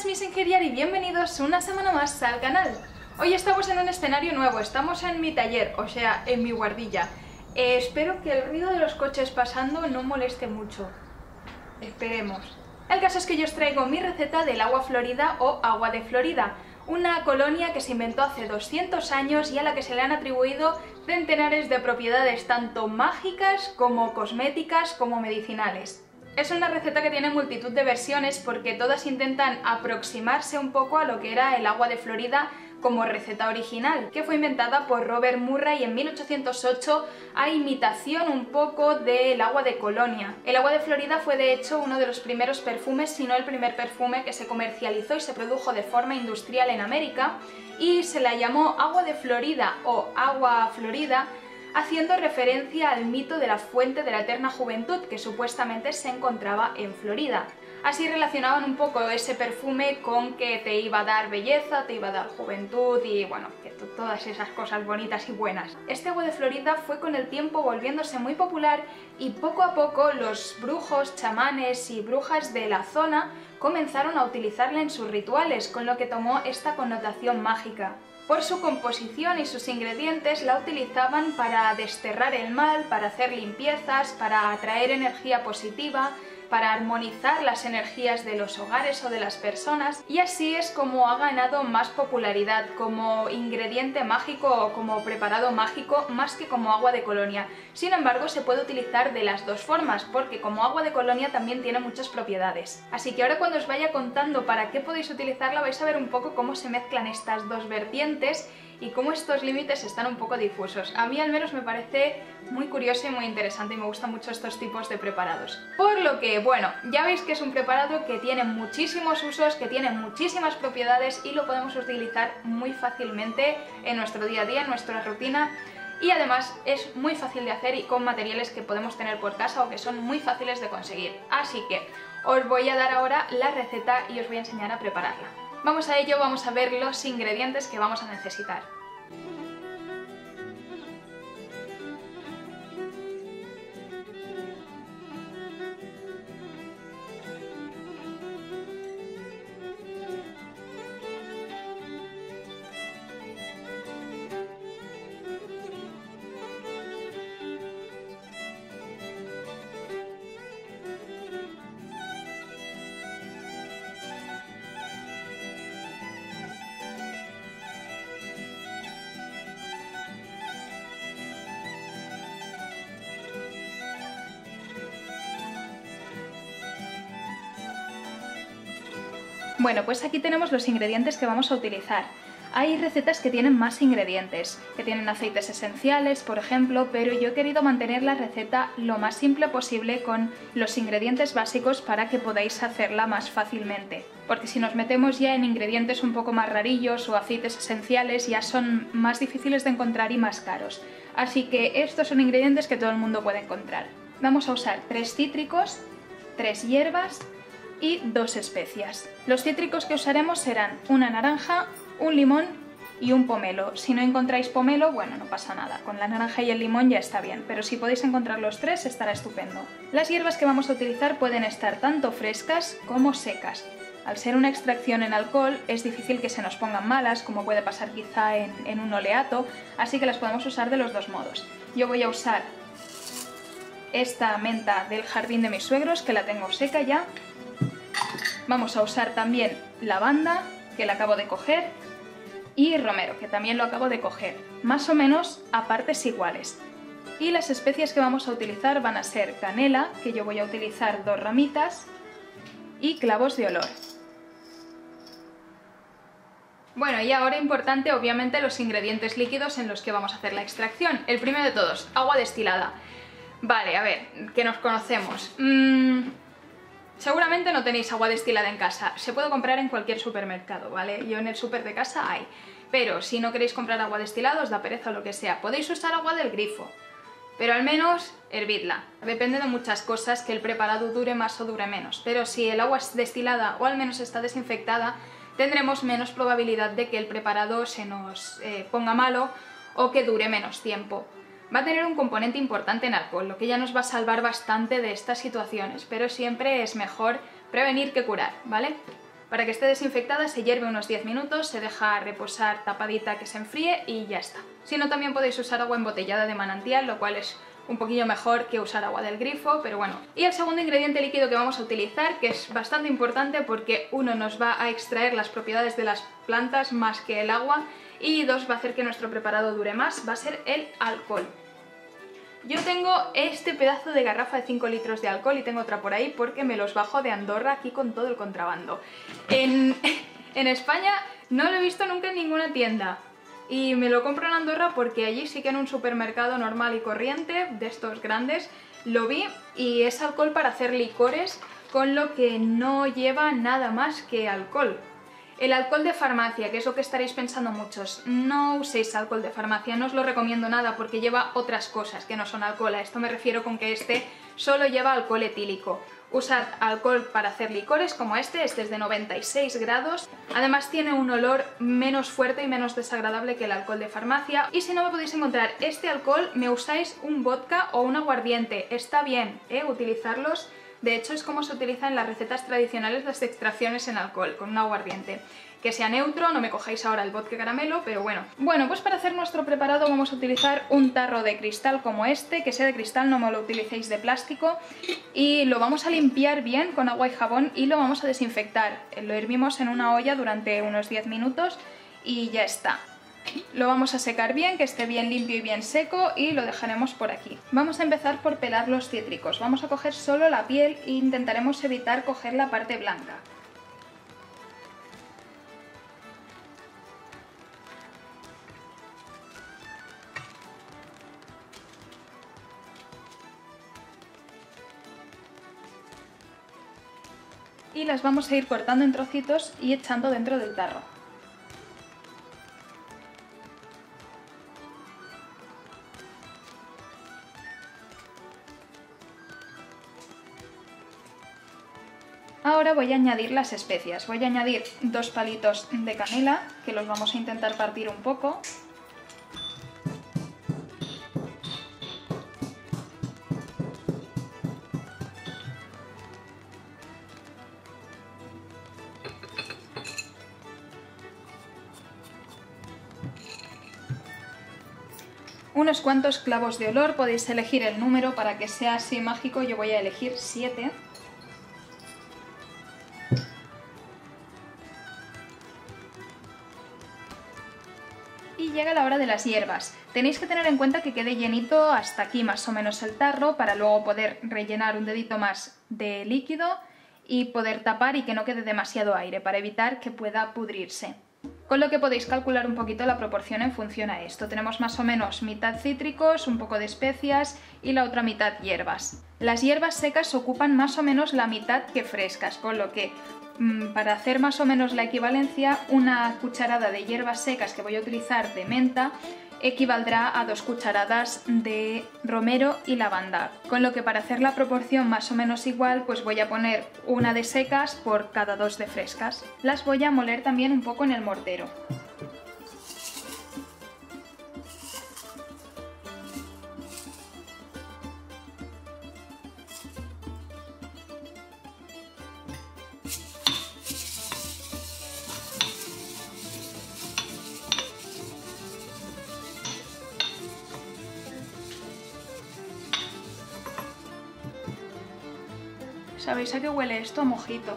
buenas mis Ingeniar y bienvenidos una semana más al canal. Hoy estamos en un escenario nuevo, estamos en mi taller, o sea, en mi guardilla. Espero que el ruido de los coches pasando no moleste mucho. Esperemos. El caso es que yo os traigo mi receta del agua florida o agua de Florida, una colonia que se inventó hace 200 años y a la que se le han atribuido centenares de propiedades tanto mágicas como cosméticas como medicinales. Es una receta que tiene multitud de versiones porque todas intentan aproximarse un poco a lo que era el agua de Florida como receta original, que fue inventada por Robert Murray en 1808 a imitación un poco del agua de Colonia. El agua de Florida fue de hecho uno de los primeros perfumes, si no el primer perfume que se comercializó y se produjo de forma industrial en América, y se la llamó agua de Florida o agua florida, haciendo referencia al mito de la fuente de la eterna juventud que supuestamente se encontraba en Florida. Así relacionaban un poco ese perfume con que te iba a dar belleza, te iba a dar juventud y bueno, que todas esas cosas bonitas y buenas. Este agua de Florida fue con el tiempo volviéndose muy popular y poco a poco los brujos, chamanes y brujas de la zona comenzaron a utilizarla en sus rituales, con lo que tomó esta connotación mágica. Por su composición y sus ingredientes la utilizaban para desterrar el mal, para hacer limpiezas, para atraer energía positiva, para armonizar las energías de los hogares o de las personas, y así es como ha ganado más popularidad como ingrediente mágico o como preparado mágico más que como agua de Colonia. Sin embargo, se puede utilizar de las dos formas porque como agua de Colonia también tiene muchas propiedades. Así que ahora cuando os vaya contando para qué podéis utilizarla vais a ver un poco cómo se mezclan estas dos vertientes y cómo estos límites están un poco difusos. A mí al menos me parece muy curioso y muy interesante y me gustan mucho estos tipos de preparados. Por lo que, bueno, ya veis que es un preparado que tiene muchísimos usos, que tiene muchísimas propiedades y lo podemos utilizar muy fácilmente en nuestro día a día, en nuestra rutina. Y además es muy fácil de hacer y con materiales que podemos tener por casa o que son muy fáciles de conseguir. Así que os voy a dar ahora la receta y os voy a enseñar a prepararla. Vamos a ello, vamos a ver los ingredientes que vamos a necesitar. Bueno, pues aquí tenemos los ingredientes que vamos a utilizar. Hay recetas que tienen más ingredientes, que tienen aceites esenciales, por ejemplo, pero yo he querido mantener la receta lo más simple posible con los ingredientes básicos para que podáis hacerla más fácilmente. Porque si nos metemos ya en ingredientes un poco más rarillos o aceites esenciales ya son más difíciles de encontrar y más caros. Así que estos son ingredientes que todo el mundo puede encontrar. Vamos a usar 3 cítricos, 3 hierbas y 2 especias. Los cítricos que usaremos serán una naranja, un limón y un pomelo. Si no encontráis pomelo, bueno, no pasa nada, con la naranja y el limón ya está bien, pero si podéis encontrar los 3 estará estupendo. Las hierbas que vamos a utilizar pueden estar tanto frescas como secas. Al ser una extracción en alcohol es difícil que se nos pongan malas, como puede pasar quizá en un oleato, así que las podemos usar de los dos modos. Yo voy a usar esta menta del jardín de mis suegros, que la tengo seca ya. Vamos a usar también lavanda, que la acabo de coger, y romero, que también lo acabo de coger, más o menos a partes iguales. Y las especias que vamos a utilizar van a ser canela, que yo voy a utilizar 2 ramitas, y clavos de olor. Bueno, y ahora importante obviamente los ingredientes líquidos en los que vamos a hacer la extracción. El primero de todos, agua destilada. Vale, a ver, que nos conocemos. Seguramente no tenéis agua destilada en casa, se puede comprar en cualquier supermercado, ¿vale? Yo en el súper de casa hay, pero si no queréis comprar agua destilada, os da pereza o lo que sea, podéis usar agua del grifo, pero al menos hervidla. Depende de muchas cosas que el preparado dure más o dure menos, pero si el agua es destilada o al menos está desinfectada, tendremos menos probabilidad de que el preparado se nos ponga malo o que dure menos tiempo. Va a tener un componente importante en alcohol, lo que ya nos va a salvar bastante de estas situaciones, pero siempre es mejor prevenir que curar, ¿vale? Para que esté desinfectada se hierve unos 10 minutos, se deja reposar tapadita que se enfríe y ya está. Si no, también podéis usar agua embotellada de manantial, lo cual es un poquillo mejor que usar agua del grifo, pero bueno. Y el segundo ingrediente líquido que vamos a utilizar, que es bastante importante porque uno, nos va a extraer las propiedades de las plantas más que el agua, y dos, va a hacer que nuestro preparado dure más, va a ser el alcohol. Yo tengo este pedazo de garrafa de 5 litros de alcohol y tengo otra por ahí porque me los bajo de Andorra aquí con todo el contrabando. En España no lo he visto nunca en ninguna tienda y me lo compro en Andorra porque allí sí que en un supermercado normal y corriente, de estos grandes, lo vi, y es alcohol para hacer licores, con lo que no lleva nada más que alcohol. El alcohol de farmacia, que es lo que estaréis pensando muchos, no uséis alcohol de farmacia, no os lo recomiendo nada porque lleva otras cosas que no son alcohol. A esto me refiero con que este solo lleva alcohol etílico. Usad alcohol para hacer licores como este es de 96 grados. Además tiene un olor menos fuerte y menos desagradable que el alcohol de farmacia. Y si no me podéis encontrar este alcohol, me usáis un vodka o un aguardiente. Está bien, utilizarlos. De hecho, es como se utiliza en las recetas tradicionales las extracciones en alcohol, con un aguardiente. Que sea neutro, no me cojáis ahora el vodka caramelo, pero bueno. Bueno, pues para hacer nuestro preparado vamos a utilizar un tarro de cristal como este, que sea de cristal, no me lo utilicéis de plástico. Y lo vamos a limpiar bien con agua y jabón y lo vamos a desinfectar. Lo hervimos en una olla durante unos 10 minutos y ya está. Lo vamos a secar bien, que esté bien limpio y bien seco, y lo dejaremos por aquí. Vamos a empezar por pelar los cítricos. Vamos a coger solo la piel e intentaremos evitar coger la parte blanca. Y las vamos a ir cortando en trocitos y echando dentro del tarro. Ahora voy a añadir las especias. Voy a añadir 2 palitos de canela, que los vamos a intentar partir un poco. Unos cuantos clavos de olor, podéis elegir el número para que sea así mágico, yo voy a elegir 7. Y llega la hora de las hierbas. Tenéis que tener en cuenta que quede llenito hasta aquí más o menos el tarro, para luego poder rellenar un dedito más de líquido y poder tapar y que no quede demasiado aire, para evitar que pueda pudrirse. Con lo que podéis calcular un poquito la proporción en función a esto. Tenemos más o menos mitad cítricos, un poco de especias y la otra mitad hierbas. Las hierbas secas ocupan más o menos la mitad que frescas, con lo que para hacer más o menos la equivalencia, una cucharada de hierbas secas que voy a utilizar de menta equivaldrá a 2 cucharadas de romero y lavanda, con lo que para hacer la proporción más o menos igual, pues voy a poner una de secas por cada 2 de frescas. Las voy a moler también un poco en el mortero. ¿Sabéis a qué huele esto? A mojito.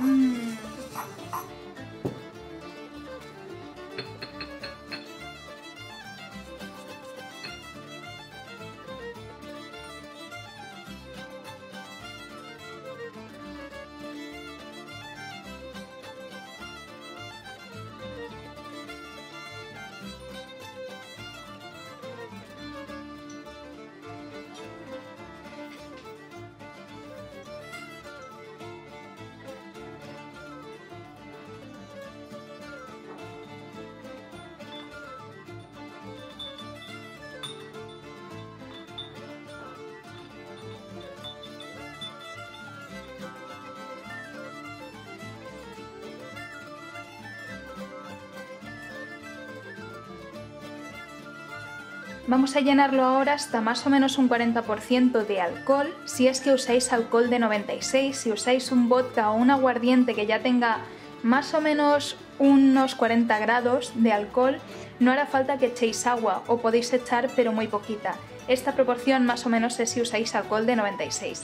Vamos a llenarlo ahora hasta más o menos un 40% de alcohol, si es que usáis alcohol de 96, si usáis un vodka o un aguardiente que ya tenga más o menos unos 40 grados de alcohol. No hará falta que echéis agua, o podéis echar pero muy poquita. Esta proporción más o menos es si usáis alcohol de 96.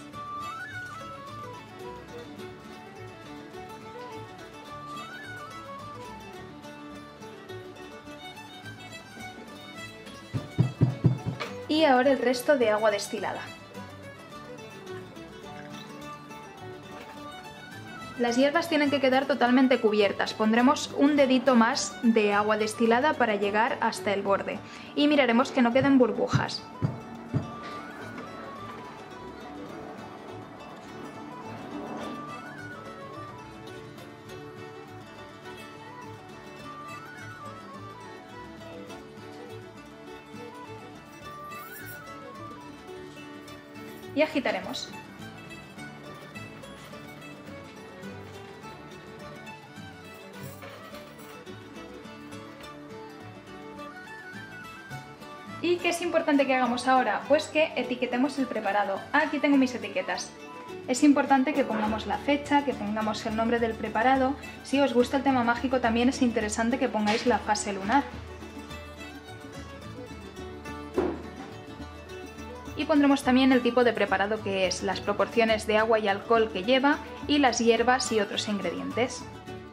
Y ahora el resto de agua destilada. Las hierbas tienen que quedar totalmente cubiertas, pondremos un dedito más de agua destilada para llegar hasta el borde y miraremos que no queden burbujas. Y agitaremos. ¿Y qué es importante que hagamos ahora? Pues que etiquetemos el preparado. Aquí tengo mis etiquetas. Es importante que pongamos la fecha, que pongamos el nombre del preparado. Si os gusta el tema mágico, también es interesante que pongáis la fase lunar. Y pondremos también el tipo de preparado que es, las proporciones de agua y alcohol que lleva y las hierbas y otros ingredientes.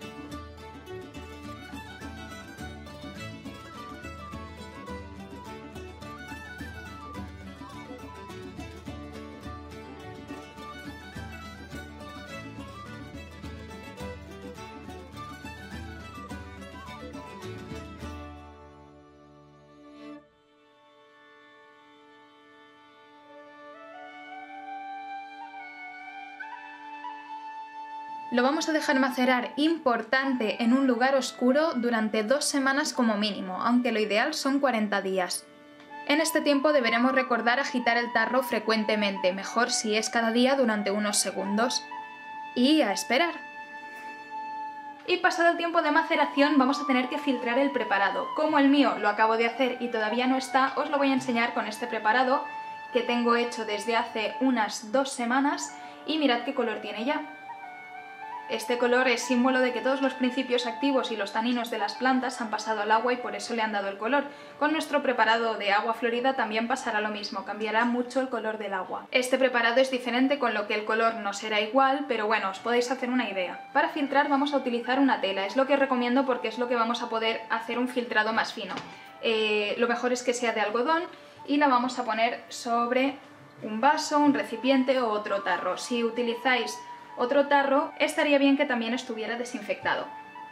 Lo vamos a dejar macerar, importante, en un lugar oscuro durante 2 semanas como mínimo, aunque lo ideal son 40 días. En este tiempo deberemos recordar agitar el tarro frecuentemente, mejor si es cada día durante unos segundos. Y a esperar. Y pasado el tiempo de maceración vamos a tener que filtrar el preparado. Como el mío lo acabo de hacer y todavía no está, os lo voy a enseñar con este preparado que tengo hecho desde hace unas 2 semanas y mirad qué color tiene ya. Este color es símbolo de que todos los principios activos y los taninos de las plantas han pasado al agua y por eso le han dado el color. Con nuestro preparado de agua florida también pasará lo mismo, cambiará mucho el color del agua. Este preparado es diferente, con lo que el color no será igual, pero bueno, os podéis hacer una idea. Para filtrar vamos a utilizar una tela, es lo que recomiendo porque es lo que vamos a poder hacer un filtrado más fino. Lo mejor es que sea de algodón y la vamos a poner sobre un vaso, un recipiente o otro tarro. Si utilizáis otro tarro, estaría bien que también estuviera desinfectado.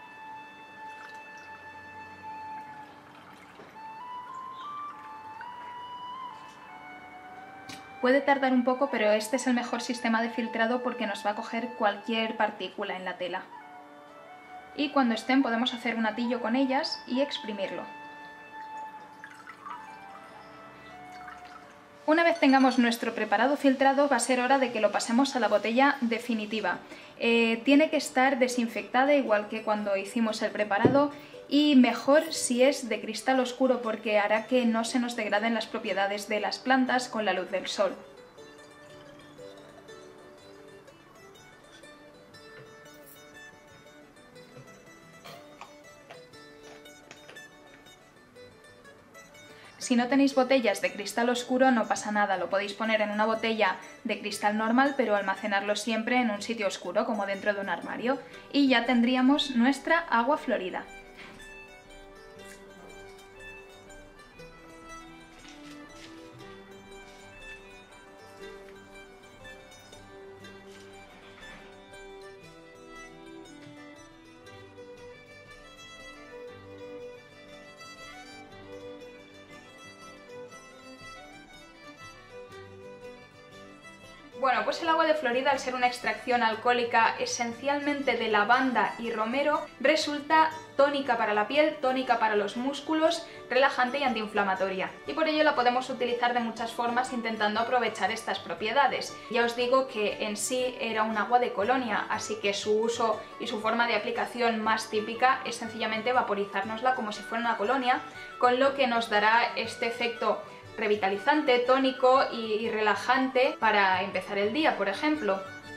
Puede tardar un poco, pero este es el mejor sistema de filtrado porque nos va a coger cualquier partícula en la tela. Y cuando estén podemos hacer un atillo con ellas y exprimirlo. Una vez tengamos nuestro preparado filtrado, va a ser hora de que lo pasemos a la botella definitiva. Tiene que estar desinfectada igual que cuando hicimos el preparado y mejor si es de cristal oscuro porque hará que no se nos degraden las propiedades de las plantas con la luz del sol. Si no tenéis botellas de cristal oscuro no pasa nada, lo podéis poner en una botella de cristal normal pero almacenarlo siempre en un sitio oscuro como dentro de un armario y ya tendríamos nuestra agua florida. Bueno, pues el agua de Florida, al ser una extracción alcohólica esencialmente de lavanda y romero, resulta tónica para la piel, tónica para los músculos, relajante y antiinflamatoria. Y por ello la podemos utilizar de muchas formas intentando aprovechar estas propiedades. Ya os digo que en sí era un agua de colonia, así que su uso y su forma de aplicación más típica es sencillamente vaporizárnosla como si fuera una colonia, con lo que nos dará este efecto revitalizante, tónico y relajante para empezar el día, por ejemplo.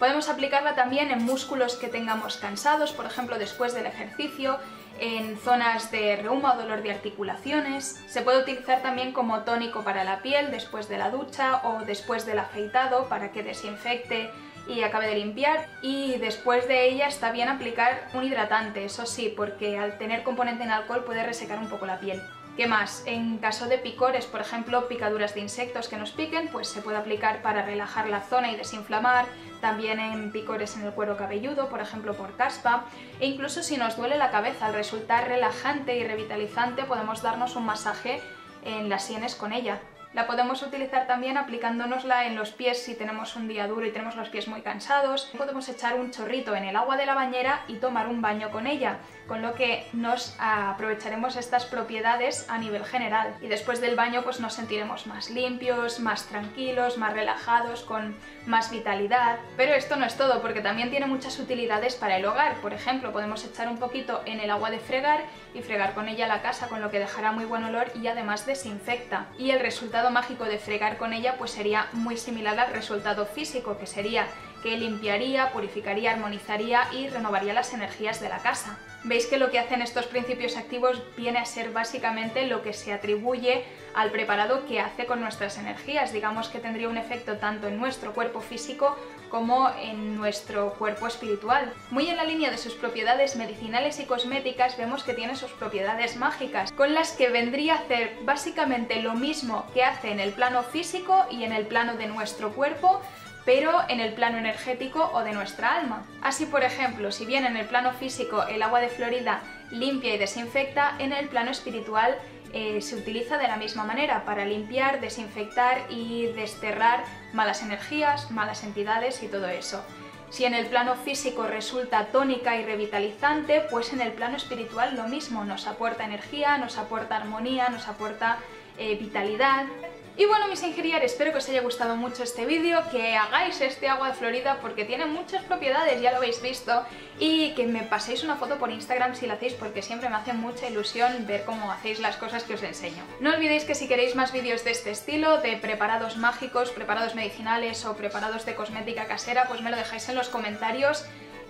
Podemos aplicarla también en músculos que tengamos cansados, por ejemplo después del ejercicio, en zonas de reuma o dolor de articulaciones. Se puede utilizar también como tónico para la piel después de la ducha o después del afeitado para que desinfecte y acabe de limpiar, y después de ella está bien aplicar un hidratante, eso sí, porque al tener componente en alcohol puede resecar un poco la piel. ¿Qué más? En caso de picores, por ejemplo, picaduras de insectos que nos piquen, pues se puede aplicar para relajar la zona y desinflamar, también en picores en el cuero cabelludo, por ejemplo por caspa, e incluso si nos duele la cabeza, al resultar relajante y revitalizante podemos darnos un masaje en las sienes con ella. La podemos utilizar también aplicándonosla en los pies si tenemos un día duro y tenemos los pies muy cansados. Podemos echar un chorrito en el agua de la bañera y tomar un baño con ella, con lo que nos aprovecharemos estas propiedades a nivel general. Y después del baño pues nos sentiremos más limpios, más tranquilos, más relajados, con más vitalidad. Pero esto no es todo, porque también tiene muchas utilidades para el hogar. Por ejemplo, podemos echar un poquito en el agua de fregar y fregar con ella la casa, con lo que dejará muy buen olor y además desinfecta. Y el resultado mágico de fregar con ella pues sería muy similar al resultado físico, que sería que limpiaría, purificaría, armonizaría y renovaría las energías de la casa. Veis que lo que hacen estos principios activos viene a ser básicamente lo que se atribuye al preparado que hace con nuestras energías. Digamos que tendría un efecto tanto en nuestro cuerpo físico como en nuestro cuerpo espiritual. Muy en la línea de sus propiedades medicinales y cosméticas, vemos que tiene sus propiedades mágicas, con las que vendría a hacer básicamente lo mismo que hace en el plano físico y en el plano de nuestro cuerpo, pero en el plano energético o de nuestra alma. Así, por ejemplo, si bien en el plano físico el agua de Florida limpia y desinfecta, en el plano espiritual se utiliza de la misma manera para limpiar, desinfectar y desterrar malas energías, malas entidades y todo eso. Si en el plano físico resulta tónica y revitalizante, pues en el plano espiritual lo mismo, nos aporta energía, nos aporta armonía, nos aporta vitalidad. Y bueno, mis ingenier, espero que os haya gustado mucho este vídeo, que hagáis este agua de Florida porque tiene muchas propiedades, ya lo habéis visto, y que me paséis una foto por Instagram si la hacéis, porque siempre me hace mucha ilusión ver cómo hacéis las cosas que os enseño. No olvidéis que si queréis más vídeos de este estilo, de preparados mágicos, preparados medicinales o preparados de cosmética casera, pues me lo dejáis en los comentarios.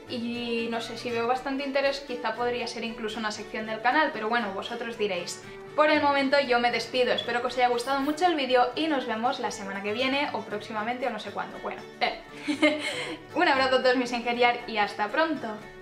Y no sé, si veo bastante interés, quizá podría ser incluso una sección del canal, pero bueno, vosotros diréis. Por el momento yo me despido, espero que os haya gustado mucho el vídeo y nos vemos la semana que viene o próximamente o no sé cuándo. Bueno, un abrazo a todos mis ingenier y hasta pronto.